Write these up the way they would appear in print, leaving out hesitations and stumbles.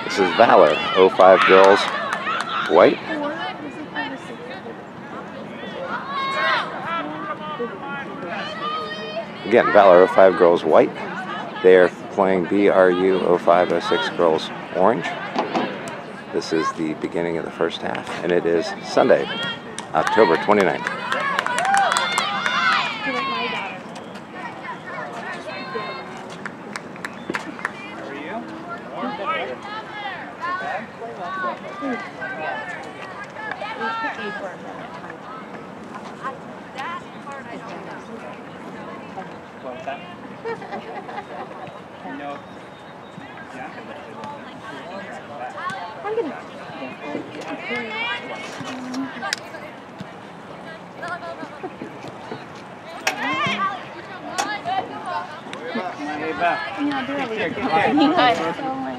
This is Valor, 05 girls, white. Again, Valor, 05 girls, white. They are playing BRU, 05-06 girls, orange. This is the beginning of the first half, and it is Sunday, October 29th. I'm gonna. Yeah, barely.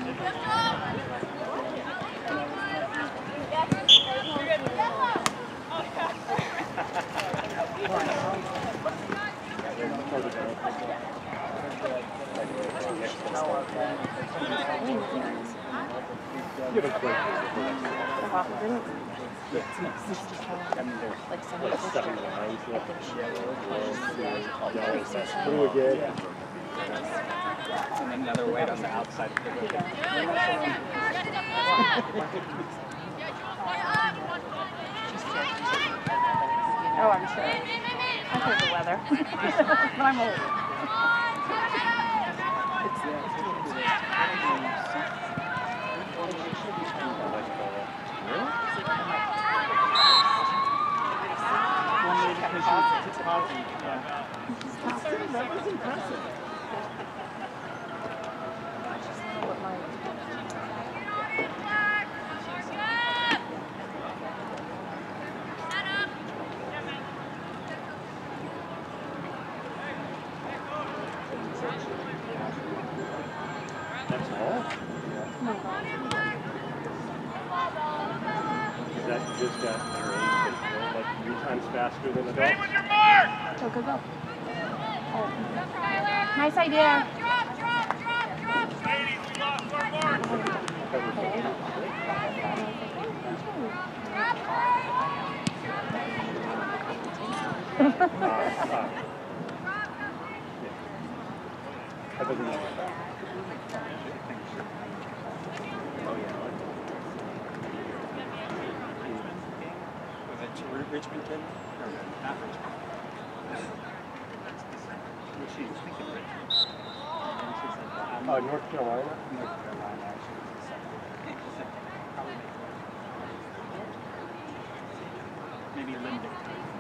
Pretty good. And another weight on the outside. Oh, I'm sure. I think the weather. But I'm old. That was impressive. That's all? Is that just got their age, like 3 times faster than adults? Stay with your mark! Go, go, go. Oh. Nice idea. Ladies, we lost our mark. Richmond kid? Or not Richmond? She was thinking Richmond. North Carolina? North Carolina, actually. Maybe Linden.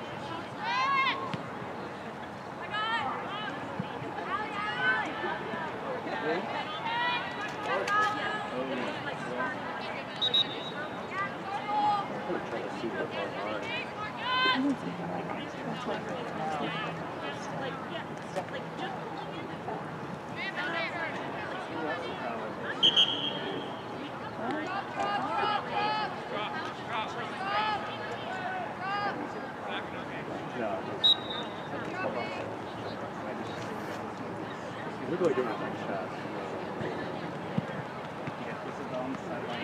Look like doing a nice shot. This is on the sideline.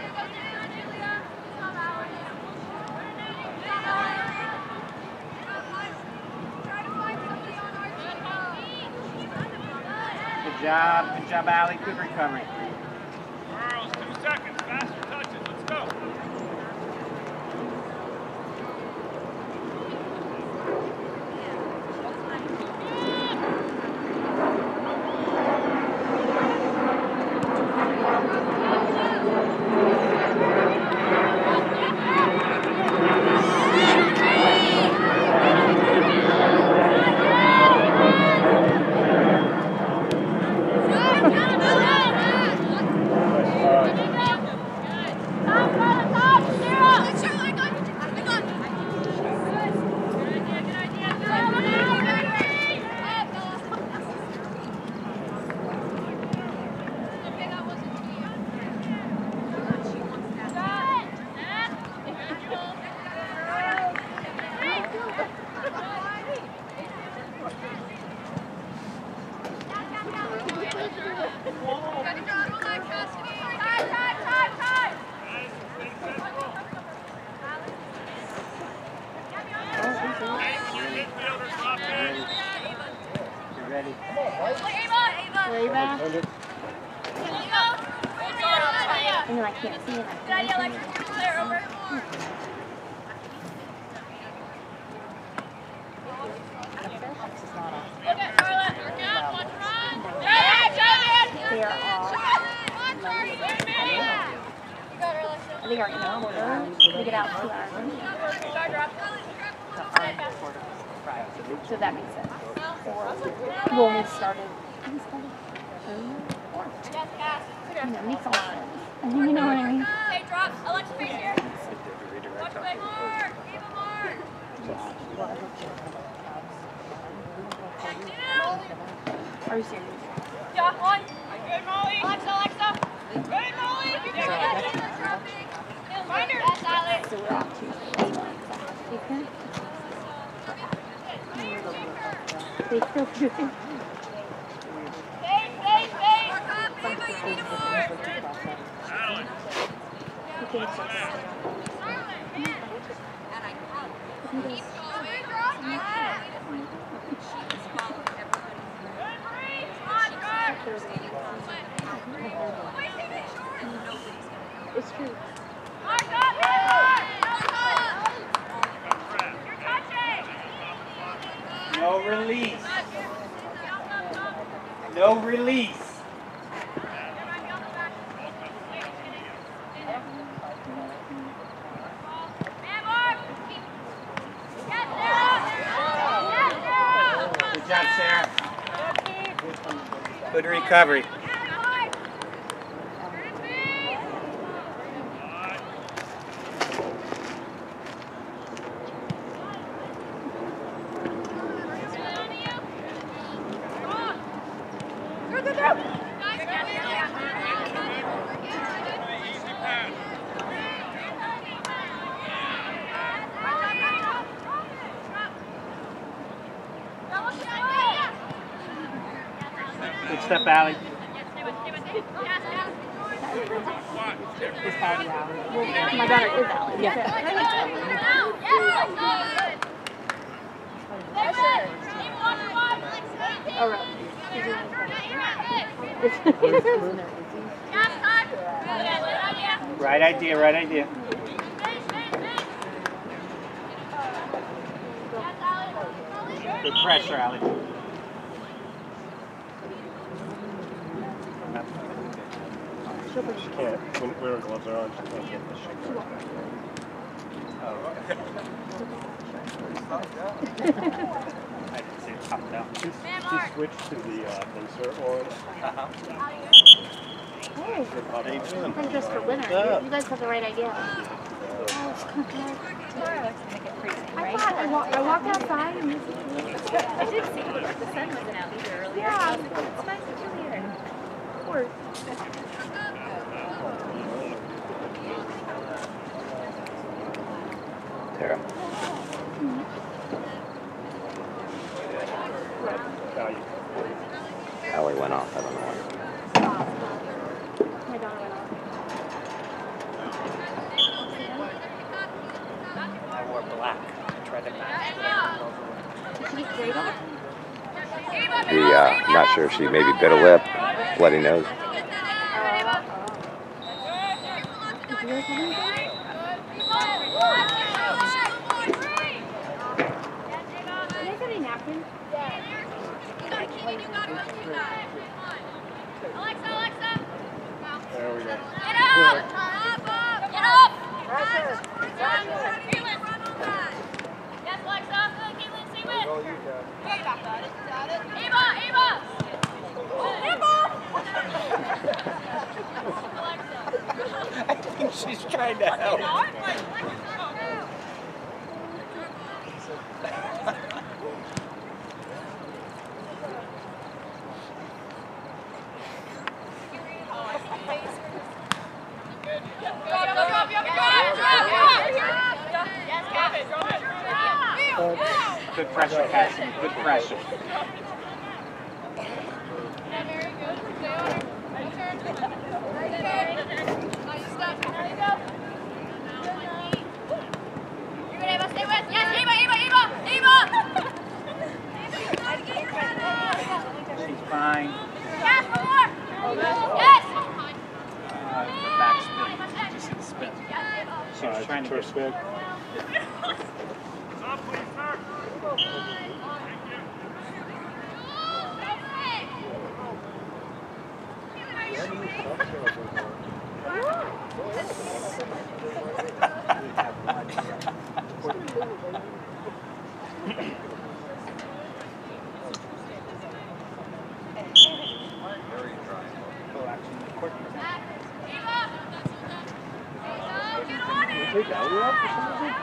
Good job, Allie. Good recovery. Girls, 2 seconds. Faster touches. Let's go. Got to draw, hold on, custody. And then I can't see it. They are all. I think our order to get out 2 hours. So that makes sense. Or when we started. You know, makes a lot of sense. You know what I mean? Hey, drop. Alexa, face here. Watch the mark. Keep a mark. Are you serious? Yeah, on. Good, Molly. Alexa. Good, Molly. Find her. That's Alex. So we're off Tuesday. They still do it. It's true. No release. No release. Good job, Sarah. Good recovery. Good step, Allie. My daughter is Alex. Yeah. Oh, really? Right idea, right idea. Good pressure, Allie. She can't, when her gloves are on, she can't get the shit going. I didn't see it popped out. She switched to the insert one. Hey, How you doing? I'm dressed for winter. You guys have the right idea. I thought I walked outside and I did see it. The sun wasn't out either earlier. yeah. It's nice and chilly here. Of course. Tara. Allie went off. I don't know why. My daughter went off. I wore black. I tried to match. Did she get straight off? Not sure if she maybe bit a lip, bloody nose. Did you guys have anything? Did I get any napkins? There we go. Get up! Get up! Pressure. Yes, Alexa. Caitlin, see it. Eva! I think she's trying to help. Good pressure, Cassie. Good pressure. Stay with. Yes, Eva! trying. Yes, more. Yes. Back spin. Just hit spin. She was trying to first spin. Stop, please, sir. Take Ellie off or something?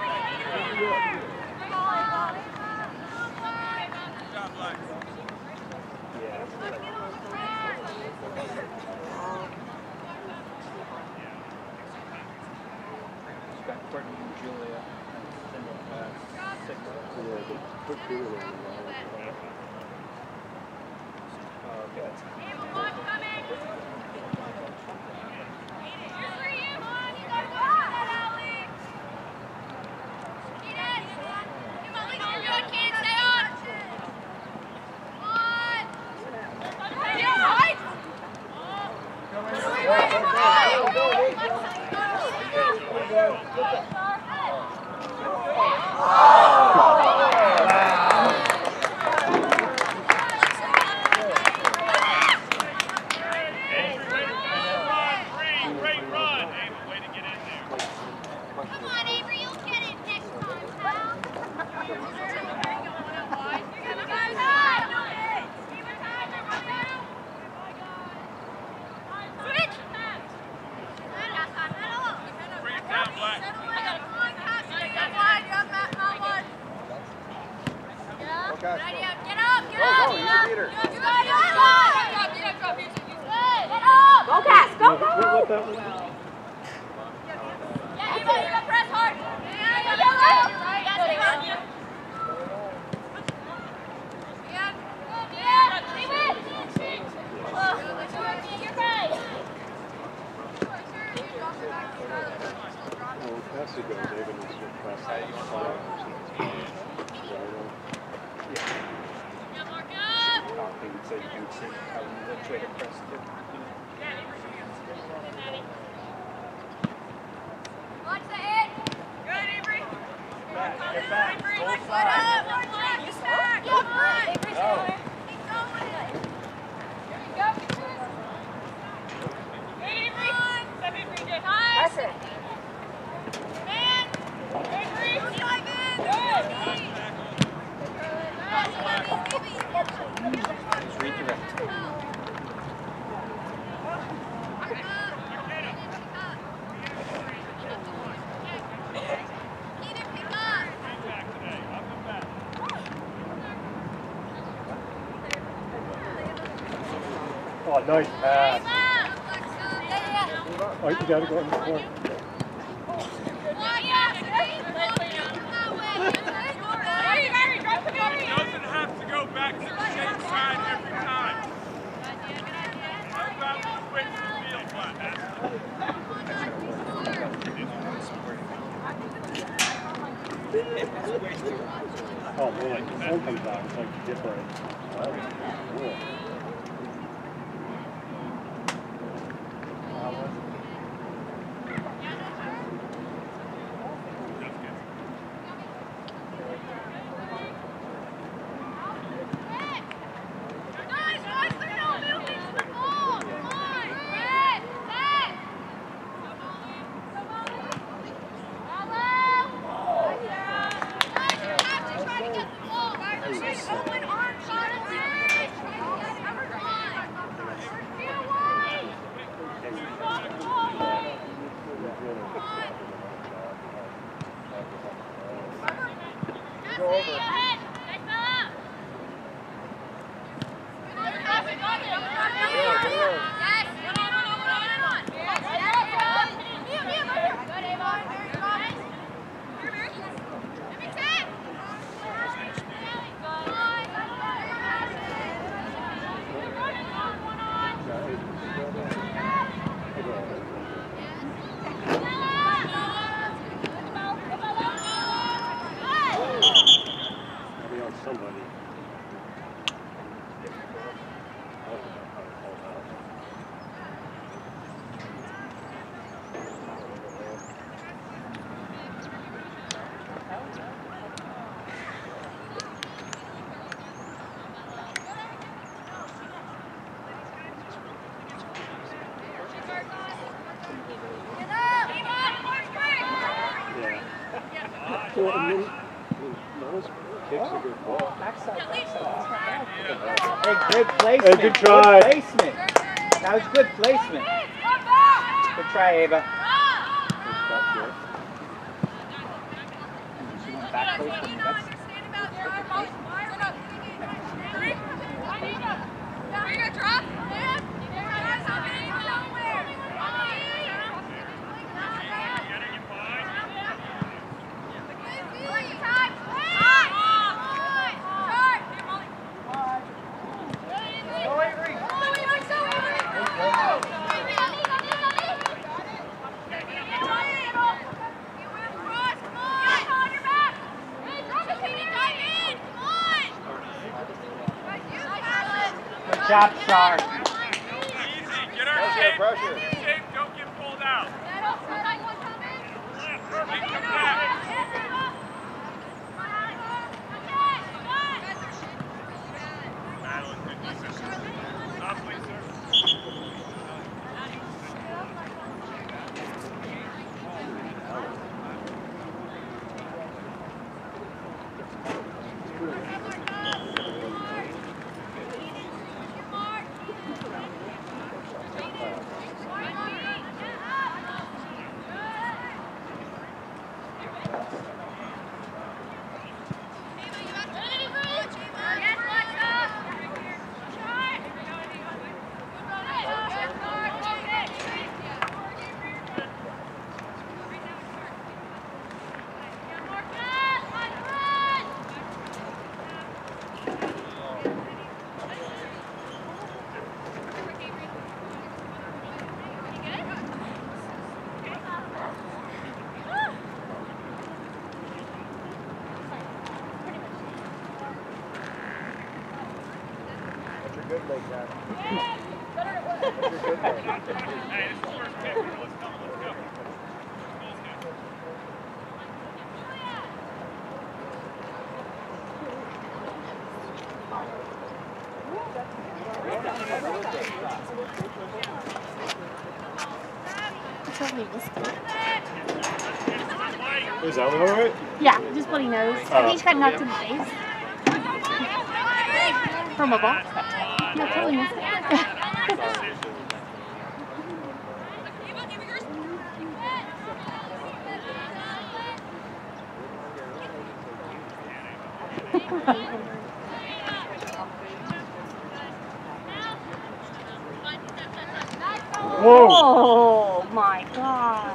Oh, nice pass. Oh, you gotta go in the corner. Doesn't have to go back to the same side every time. How about we switch the field flat? Oh, man, the sun comes out, it's like different. Cool. Well, and then, Noah's kicks a good ball. Backside. Hey, great placement. Hey, good try. Good placement. That was good placement. Good try, Ava. She went back placement. That's good job, Char. Easy, get our shape. Pressure. Shape, don't get pulled out. Make them back. Madeline, good decision. Softly, sir. Good leg, guy. Hey, this is the first pick. Let's go. Let's go. Is that one alright? Yeah, just bloody nose. I think he got knocked in the face. From a ball. No, totally missed it. Whoa! Oh my god.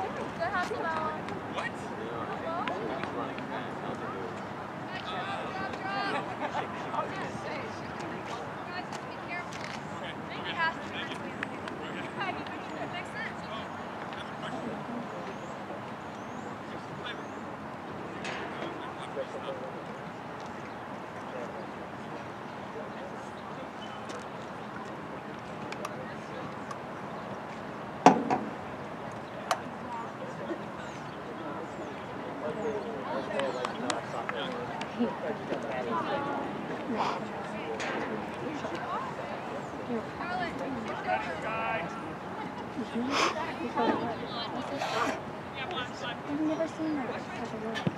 I've never seen that type of work.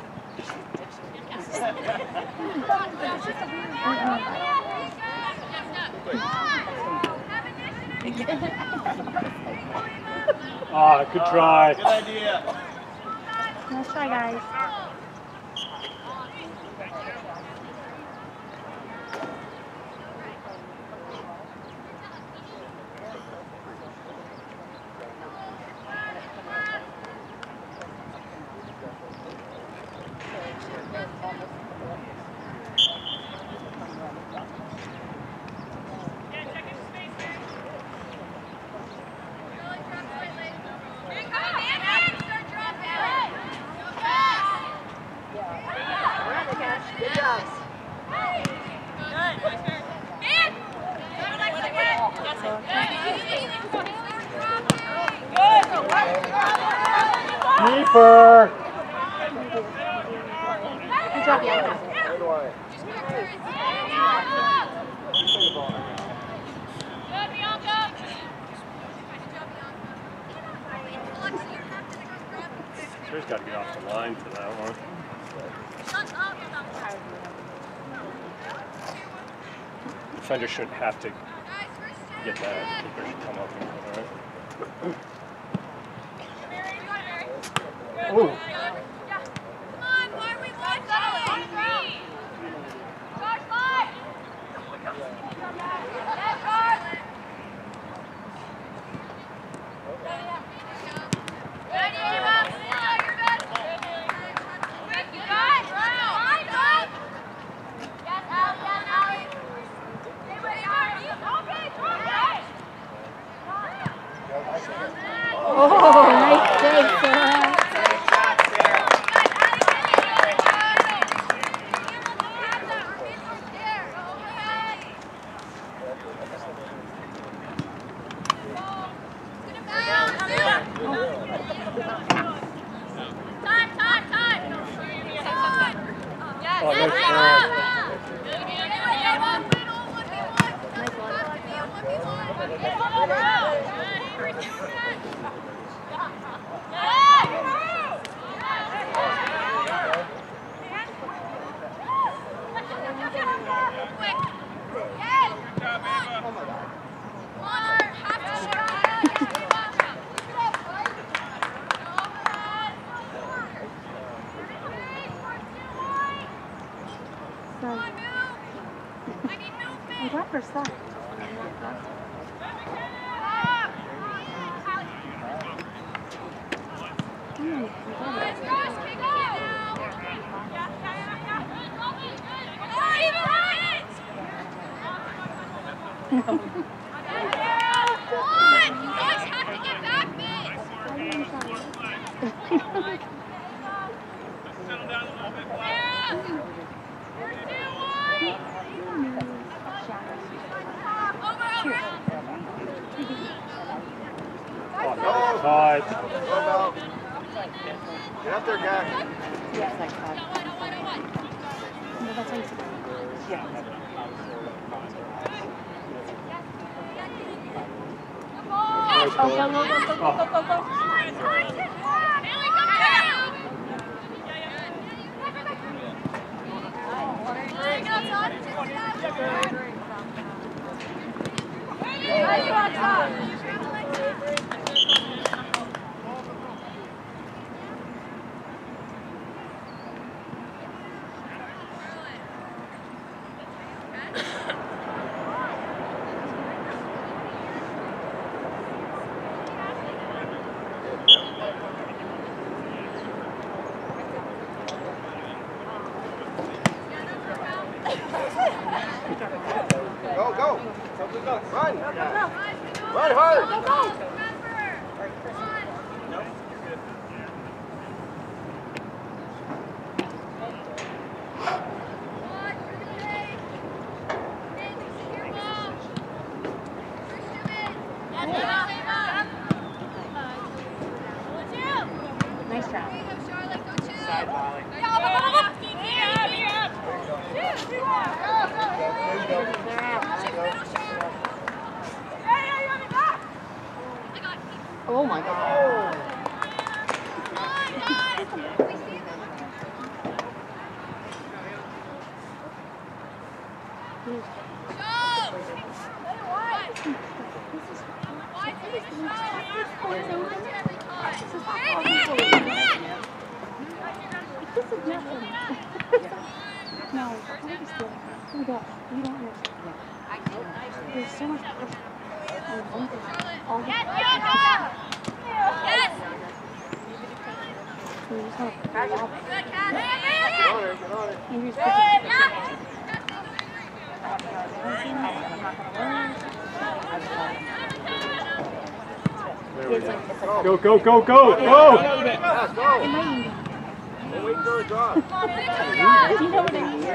Ah, good try. Good idea. Nice try, guys. Keeper! Good job, Bianca. Good one. Sir's got to get off the line for that one. Defender shouldn't have to get that. Keeper should come up and all right. Oh. Oh, nice save, Sarah. I got her side. Get up there, guy. Yeah, it's like that. No, that's how you see it. Yeah. Go, go, go, go, go, go, go, go. Go, go. Run. Run hard. Go, go. Nice job. Side volley. Oh my God. This is nothing. No, here we go. You don't understand. There's so much pressure. All the so you just want to grab it. Get on it. Andrew's Go, go, go, go, go! Yes, go. Don't wait for a draw. Do you know what I mean?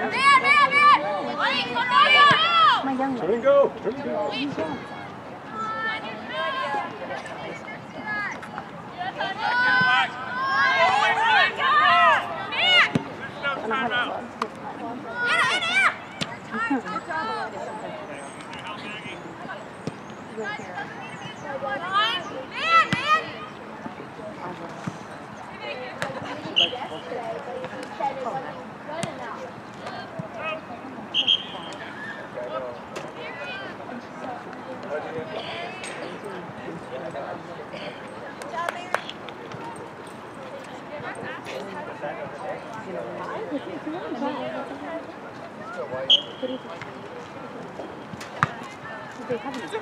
My young Turn and go, turn and go. He's young. they haven't.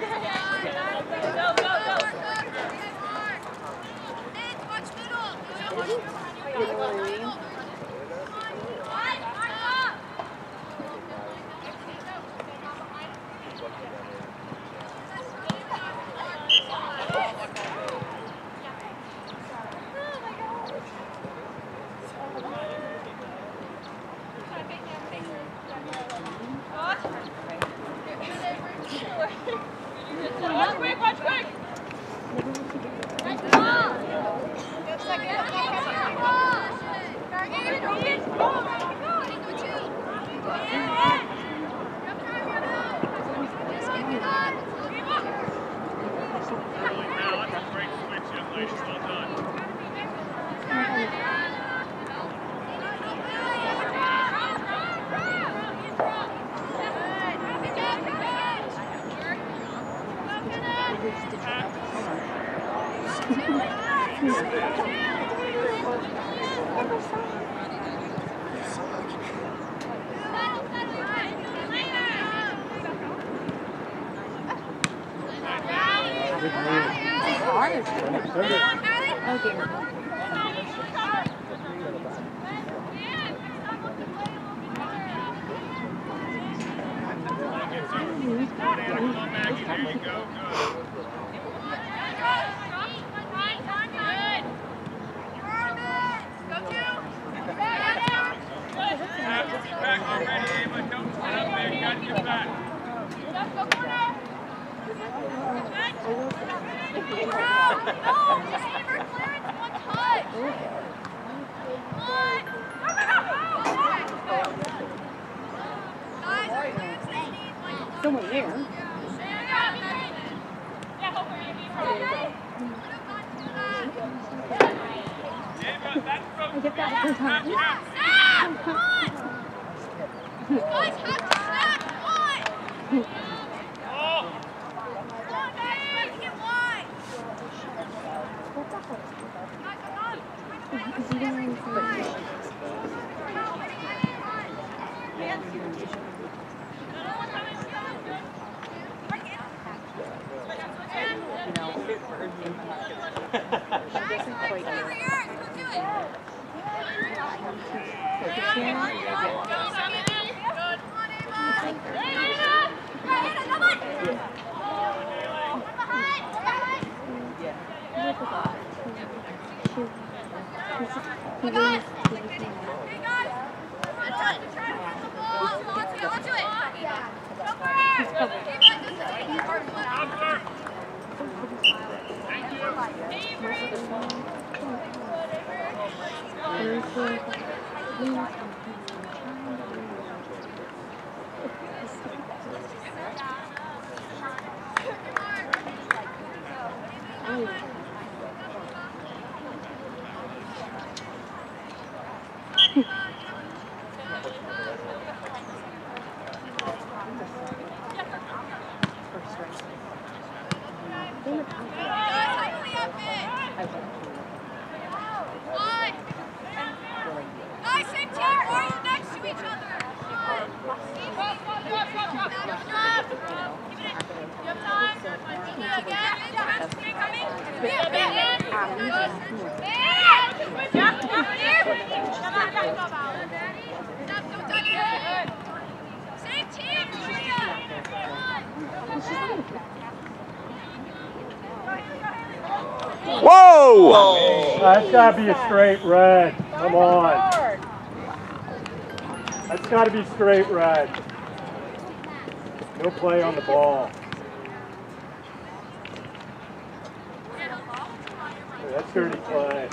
Watch quick! Someone there. I get that sometimes. Guys have to snap one! Get wide! Is he going to Whoa! That's got to be a straight red. Come on. That's got to be straight red. No play on the ball. That's dirty play.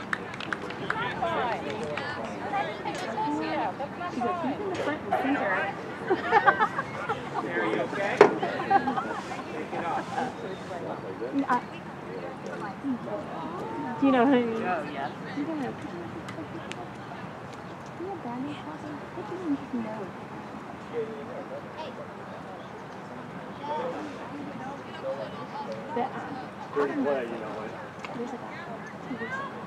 Do you know what I mean? Oh, yeah. You don't have. Do you have brand new coffee? What do you even know? Dirty play, you know what? There's like 2 weeks ago.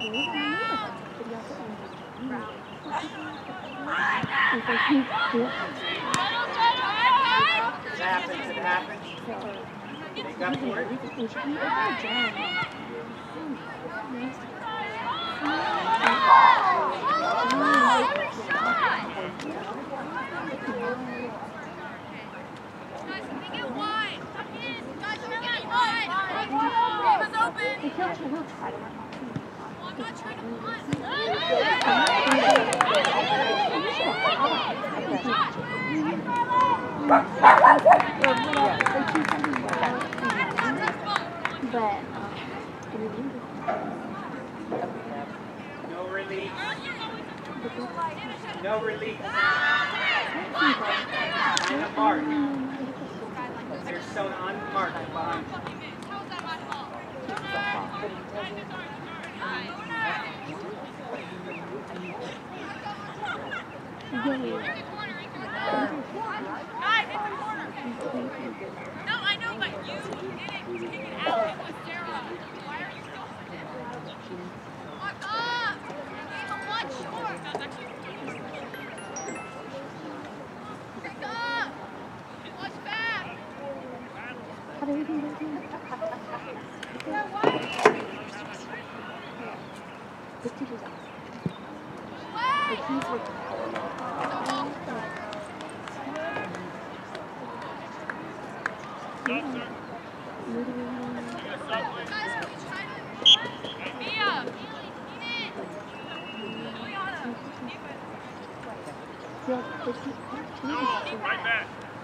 It happens. Make up for it. No release. No release. And a mark. There's stone on mark behind. No, I know, but you didn't take it out. It was Sarah. Why are you still Walk up! Leave him one short. That's actually pick up! Watch back! This teacher's awesome. Wow! Like, he's like, Mia! Right back.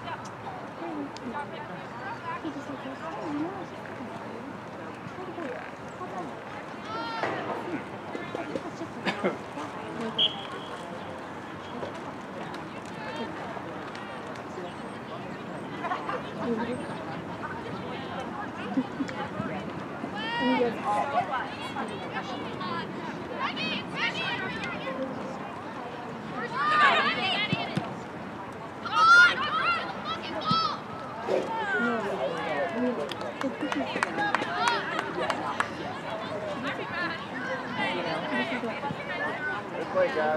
Good play, guys.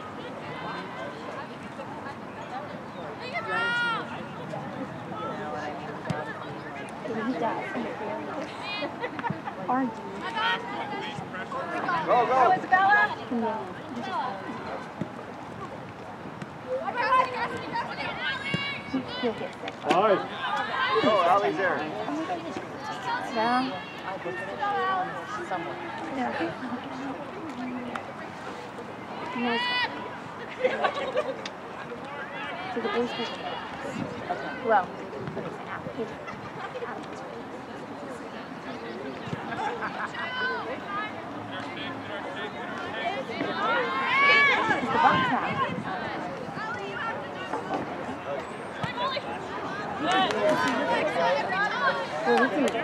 he does. Aren't you? Go, go. He'll get sick. Nice. Go, Allie's there. Yeah. So the boys well, the box now. Well, we can get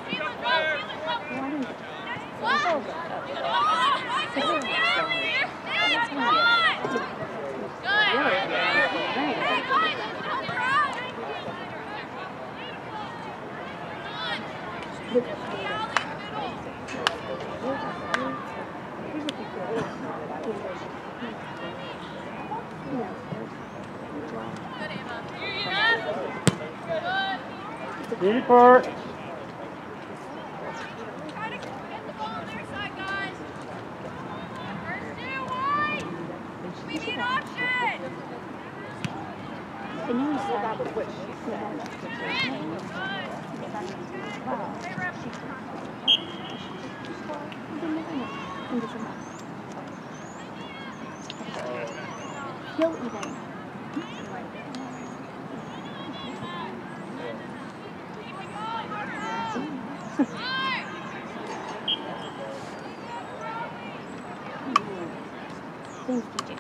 Keeper. And you said that he'll even thanks, DJ.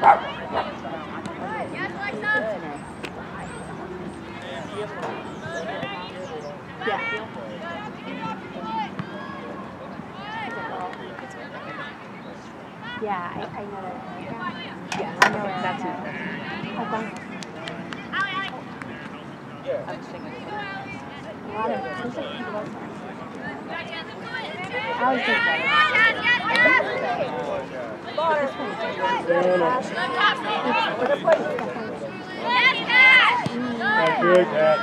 Yeah, I know that. Yeah, I know that's it. A lot of seems like people are I always think that. Good, Dad.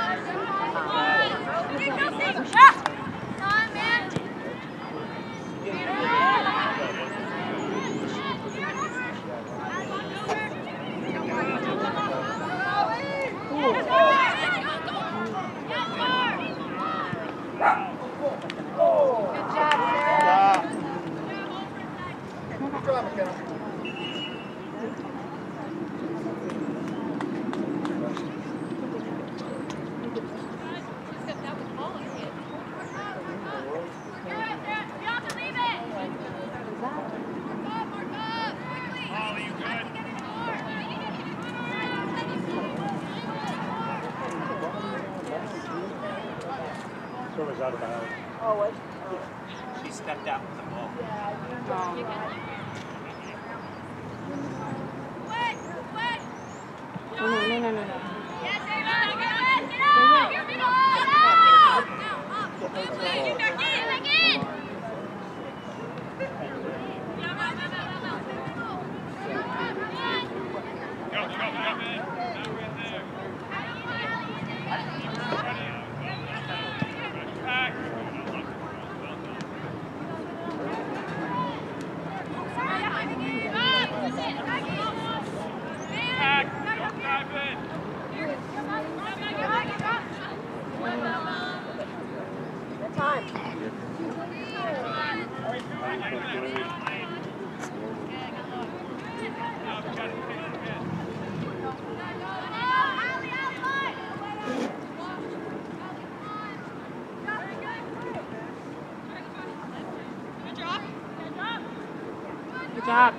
Throw us out of bounds. Oh, what? She stepped out with the ball. No. Good job.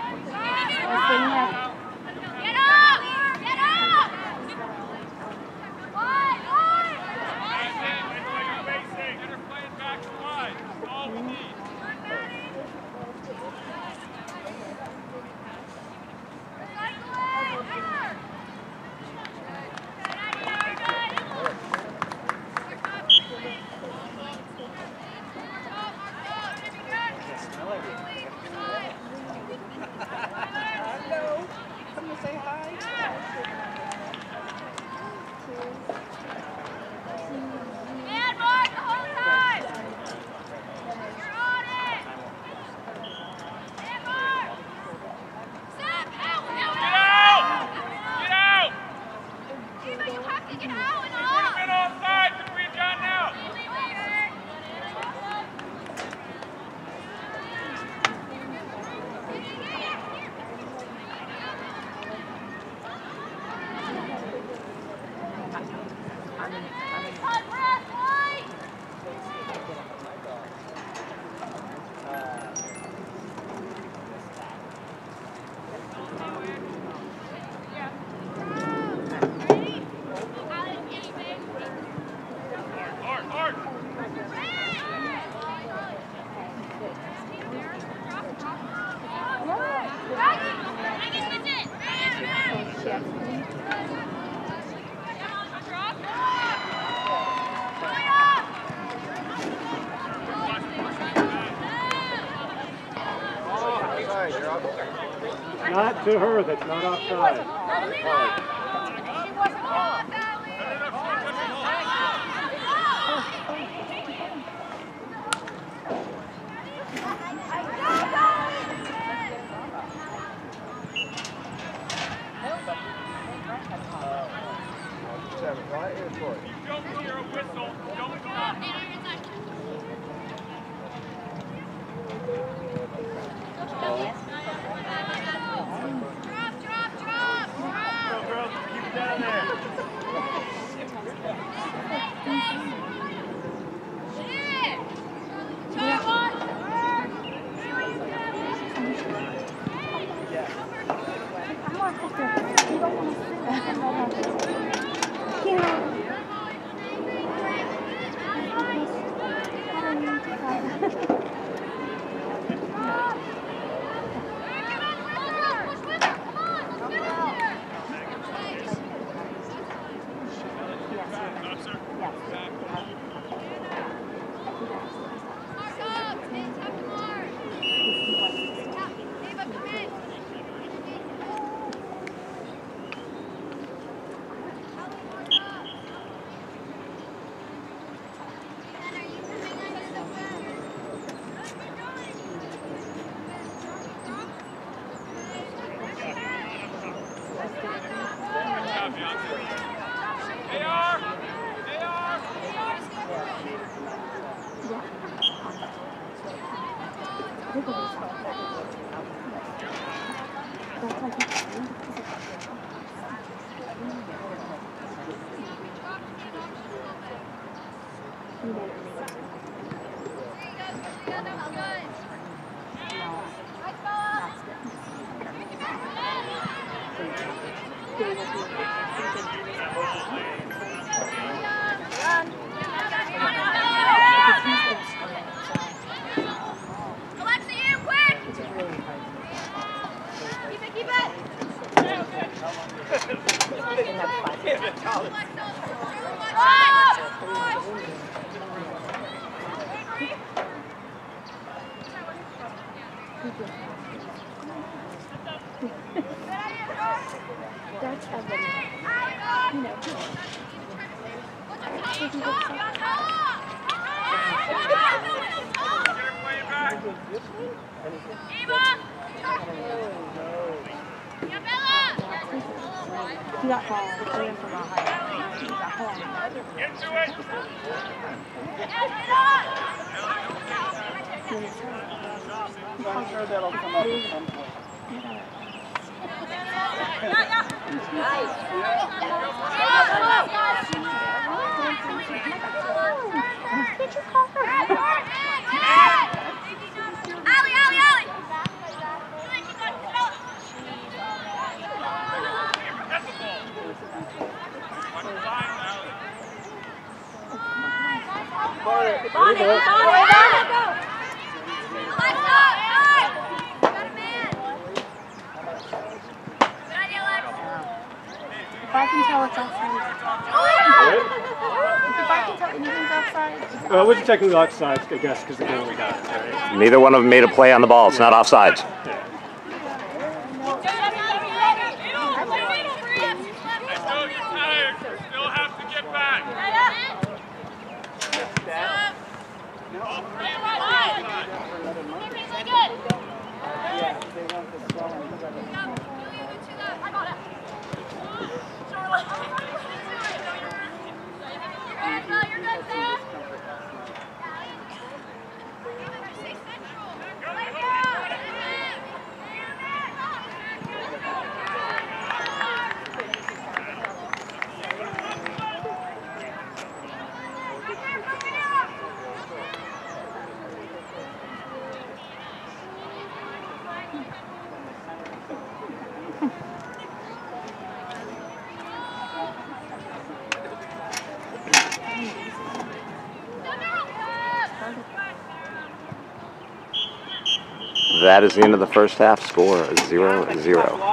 Not to her, that's not offside. Don't hear a whistle, don't stop. Go, girls, keep it down there. Alexa, you quick! Keep it! That's evident. You know. He got home. He went from Ohio. He got home. Get to it! I'm sure that'll come up at some point. Did you call her? Allie! That's the ball. If I can tell it's outside. If I can tell anything's outside. Well, it wasn't technically offside, I guess, because the girl we got it, right? Neither one of them made a play on the ball. It's not offsides. Yeah. I know you're tired. Still have to get back. All three of you are offside. You're good, Sam. That is the end of the first half. Score 0-0.